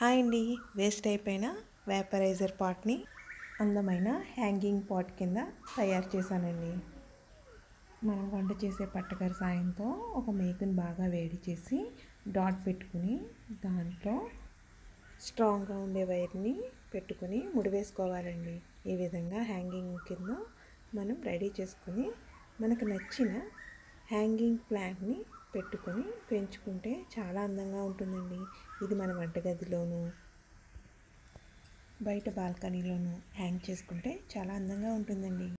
Hi అండి. Waste అయిపోయిన vaporiser పాట్ని అందమైన హ్యాంగింగ్ పాట్ కింద తయారు చేశానండి. మనం వంట చేసే పట్టకర సాయంతో ఒక మేకుని బాగా వేడి చేసి డాట్ పెట్టుకుని దాంట్లో స్ట్రాంగ్గా ఉండే వైర్ని పెట్టుకుని ముడివేసుకోవాలండి. ఈ విధంగా హ్యాంగింగ్ కింద మనం రెడీ చేసుకుని మనకు నచ్చిన హ్యాంగింగ్ ప్లాంట్ని పెట్టుకొని పెంచుకుంటే చాలా అందంగా ఉంటుందండి. ఇది మన వంటగదిలోనూ బయట బాల్కనీలోనూ హ్యాంగ్ చేసుకుంటే చాలా అందంగా ఉంటుందండి.